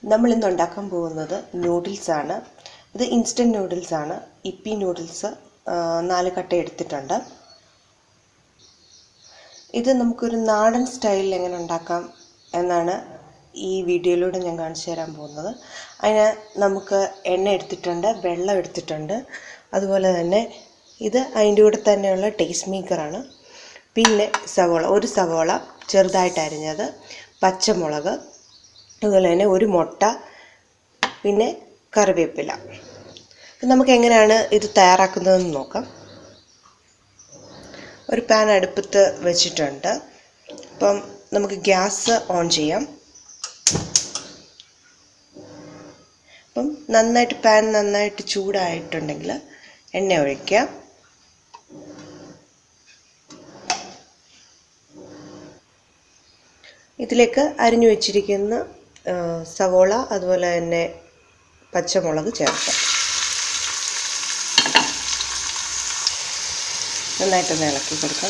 നമ്മൾ ഇന്ന് ഉണ്ടാക്കാൻ പോകുന്നത് നൂഡിൽസ് ആണ്. ഇത് ഇൻസ്റ്റന്റ് നൂഡിൽസ് ആണ്. ഇപ്പി നൂഡിൽസ് 4 കട്ട എടുത്തിട്ടുണ്ട്. ഇത് നമുക്കൊരു നാടൻ സ്റ്റൈലിൽ എങ്ങനെ ഉണ്ടാക്കാം എന്നാണ് ഈ വീഡിയോയിലൂടെ ഞാൻ കാണിച്ചു തരാൻ പോകുന്നത്. അതിന് നമുക്ക് എണ്ണ എടുത്തിട്ടുണ്ട്, വെള്ളം എടുത്തിട്ടുണ്ട്, അതുപോലെ തന്നെ ഇത് അതിൻ്റെ കൂടെ തന്നെയുള്ള ടേസ്റ്റ് മേക്കറാണ്. പിന്നെ ഒരു സവോള ചെറുതായിട്ട് അരിഞ്ഞത്, പച്ചമുളക്, അതുപോലെ തന്നെ ഒരു മുട്ട, പിന്നെ കറിവേപ്പില. നമുക്ക് എങ്ങനെയാണ് ഇത് തയ്യാറാക്കുന്നതെന്ന് നോക്കാം. ഒരു പാൻ അടുപ്പത്ത് വെച്ചിട്ടുണ്ട്. അപ്പം നമുക്ക് ഗ്യാസ് ഓൺ ചെയ്യാം. അപ്പം പാൻ നന്നായിട്ട് ചൂടായിട്ടുണ്ടെങ്കിൽ എണ്ണ ഒഴിക്കാം. ഇതിലേക്ക് അരിഞ്ഞു വെച്ചിരിക്കുന്ന സവോള അതുപോലെ തന്നെ പച്ചമുളക് ചേർക്കാം. നന്നായിട്ടൊന്ന് ഇളക്കി കൊടുക്കാം.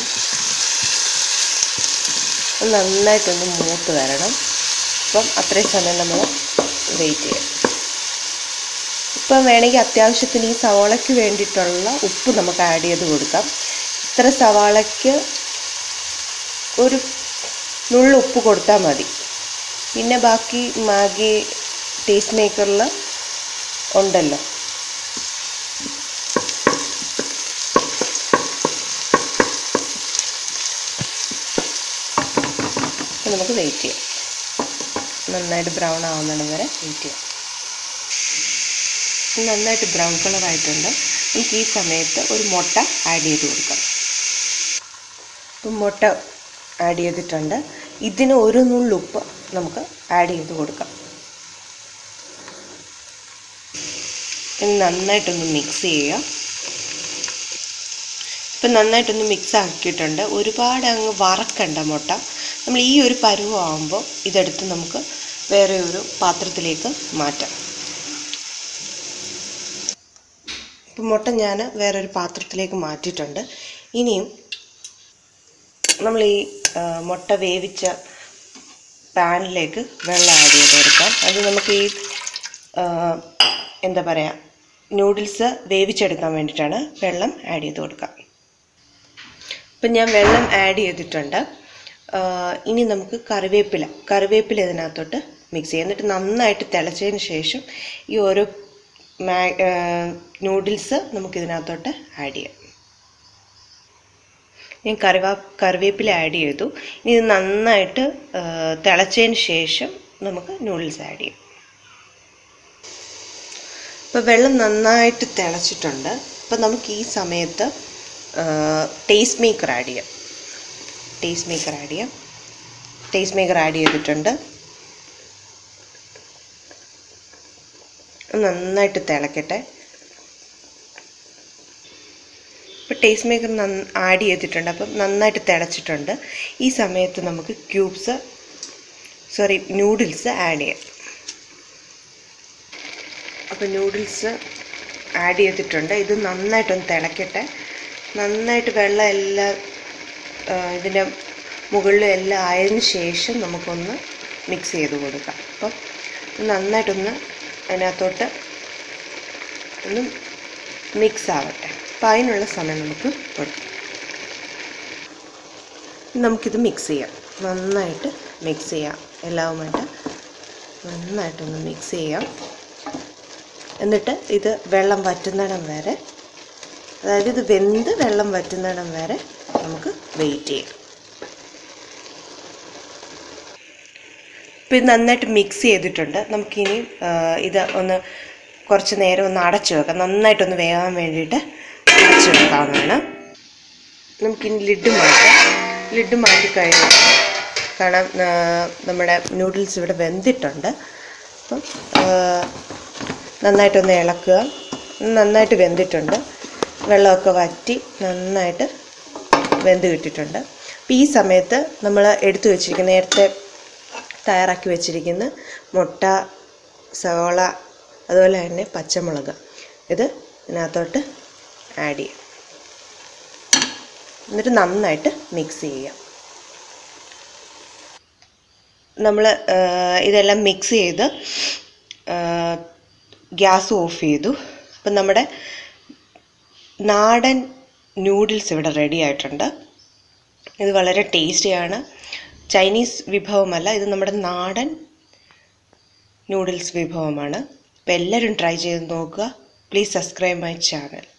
നന്നായിട്ടൊന്ന് മൂത്ത് വരണം. അപ്പം അത്രയും സമയം നമ്മൾ വെയിറ്റ് ചെയ്യാം. ഇപ്പം വേണമെങ്കിൽ അത്യാവശ്യത്തിന് ഈ സവോളയ്ക്ക് വേണ്ടിയിട്ടുള്ള ഉപ്പ് നമുക്ക് ആഡ് ചെയ്ത് കൊടുക്കാം. ഇത്ര സവാളയ്ക്ക് ഒരു നുള്ളു ഉപ്പ് കൊടുത്താൽ മതി. പിന്നെ ബാക്കി മാഗി ടേസ്റ്റ് മേക്കറിൽ ഉണ്ടല്ലോ. നമുക്ക് വെയിറ്റ് ചെയ്യാം. നന്നായിട്ട് ബ്രൗൺ ആവുന്നിടം വരെ വെയിറ്റ് ചെയ്യാം. നന്നായിട്ട് ബ്രൗൺ കളറായിട്ടുണ്ട്. നമുക്ക് ഈ സമയത്ത് ഒരു മുട്ട ആഡ് ചെയ്ത് കൊടുക്കാം. ഇപ്പം മുട്ട ആഡ് ചെയ്തിട്ടുണ്ട്. ഇതിന് ഒരു നുള്ളുപ്പ് നമുക്ക് ആഡ് ചെയ്ത് കൊടുക്കാം. നന്നായിട്ടൊന്ന് മിക്സ് ചെയ്യുക. ഇപ്പം നന്നായിട്ടൊന്ന് മിക്സ് ആക്കിയിട്ടുണ്ട്. ഒരുപാട് അങ്ങ് വറക്കണ്ട മുട്ട. നമ്മൾ ഈ ഒരു പരുവമാകുമ്പോൾ ഇതെടുത്ത് നമുക്ക് വേറെ ഒരു പാത്രത്തിലേക്ക് മാറ്റാം. ഇപ്പം മുട്ട ഞാൻ വേറൊരു പാത്രത്തിലേക്ക് മാറ്റിയിട്ടുണ്ട്. ഇനിയും നമ്മൾ ഈ മുട്ട വേവിച്ച പാനിലേക്ക് വെള്ളം ആഡ് ചെയ്ത് കൊടുക്കാം. അത് നമുക്ക് ഈ നൂഡിൽസ് വേവിച്ചെടുക്കാൻ വേണ്ടിയിട്ടാണ് വെള്ളം ആഡ് ചെയ്ത് കൊടുക്കാം. ഇപ്പം ഞാൻ വെള്ളം ആഡ് ചെയ്തിട്ടുണ്ട്. ഇനി നമുക്ക് കറിവേപ്പില ഇതിനകത്തോട്ട് മിക്സ് ചെയ്യാം. എന്നിട്ട് നന്നായിട്ട് തിളച്ചതിന് ശേഷം ഈ ഓരോ നൂഡിൽസ് നമുക്കിതിനകത്തോട്ട് ആഡ് ചെയ്യാം. ഞാൻ കറിവേപ്പില ആഡ് ചെയ്തു. ഇനി ഇത് നന്നായിട്ട് തിളച്ചതിന് ശേഷം നമുക്ക് നൂഡിൽസ് ആഡ് ചെയ്യാം. ഇപ്പോൾ വെള്ളം നന്നായിട്ട് തിളച്ചിട്ടുണ്ട്. അപ്പോൾ നമുക്ക് ഈ സമയത്ത് ടേസ്റ്റ് മേക്കർ ആഡ് ചെയ്യാം. ടേസ്റ്റ് മേക്കർ ആഡ് ചെയ്തിട്ടുണ്ട്. നന്നായിട്ട് തിളക്കട്ടെ. ഇപ്പോൾ ടേസ്റ്റ് മേക്കർ ആഡ് ചെയ്തിട്ടുണ്ട്. അപ്പം നന്നായിട്ട് തിളച്ചിട്ടുണ്ട്. ഈ സമയത്ത് നമുക്ക് നൂഡിൽസ് ആഡ് ചെയ്യാം. അപ്പോൾ നൂഡിൽസ് ആഡ് ചെയ്തിട്ടുണ്ട്. ഇത് നന്നായിട്ടൊന്ന് തിളക്കട്ടെ. നന്നായിട്ട് വെള്ളം എല്ലാം ഇതിൻ്റെ മുകളിലും എല്ലാം ആയതിനു ശേഷം നമുക്കൊന്ന് മിക്സ് ചെയ്ത് കൊടുക്കാം. അപ്പം നന്നായിട്ടൊന്ന് അതിനകത്തോട്ട് ഒന്ന് മിക്സ് ആവട്ടെ. അപ്പം അതിനുള്ള സമയം നമുക്ക് കൊടുക്കാം. നമുക്കിത് മിക്സ് ചെയ്യാം. നന്നായിട്ട് മിക്സ് ചെയ്യാം. എല്ലാവുമായിട്ട് നന്നായിട്ടൊന്ന് മിക്സ് ചെയ്യാം. എന്നിട്ട് ഇത് വെള്ളം വറ്റുന്നിടം വരെ, അതായത് ഇത് വെന്ത് വെള്ളം വറ്റുന്നിടം വരെ നമുക്ക് വെയിറ്റ് ചെയ്യാം. ഇപ്പം ഇത് നന്നായിട്ട് മിക്സ് ചെയ്തിട്ടുണ്ട്. നമുക്കിനി ഇത് ഒന്ന് കുറച്ച് നേരം ഒന്ന് അടച്ചു വെക്കാം. നന്നായിട്ടൊന്ന് വേകാൻ വേണ്ടിയിട്ട് അടച്ചു വെക്കാവുന്നതാണ്. നമുക്കിനി ലിഡ് മാറ്റി കഴിഞ്ഞാൽ കാരണം നമ്മുടെ നൂഡിൽസ് ഇവിടെ വെന്തിട്ടുണ്ട്. അപ്പം നന്നായിട്ടൊന്ന് ഇളക്കുക. നന്നായിട്ട് വെന്തിട്ടുണ്ട്. വെള്ളമൊക്കെ വറ്റി നന്നായിട്ട് വെന്ത് കിട്ടിയിട്ടുണ്ട്. അപ്പോൾ ഈ സമയത്ത് നമ്മൾ നേരത്തെ തയ്യാറാക്കി വെച്ചിരിക്കുന്ന മുട്ട, സവോള, അതുപോലെ തന്നെ പച്ചമുളക് ഇത് ഇതിനകത്തോട്ട് ആഡ് ചെയ്യാം. എന്നിട്ട് നന്നായിട്ട് മിക്സ് ചെയ്യാം. നമ്മൾ ഇതെല്ലാം മിക്സ് ചെയ്ത് ഗ്യാസ് ഓഫ് ചെയ്തു. അപ്പം നമ്മുടെ നാടൻ നൂഡിൽസ് ഇവിടെ റെഡി ആയിട്ടുണ്ട്. ഇത് വളരെ ടേസ്റ്റിയാണ്. ചൈനീസ് വിഭവമല്ല, ഇത് നമ്മുടെ നാടൻ നൂഡിൽസ് വിഭവമാണ്. അപ്പോൾ എല്ലാവരും ട്രൈ ചെയ്ത് നോക്കുക. Please subscribe my channel.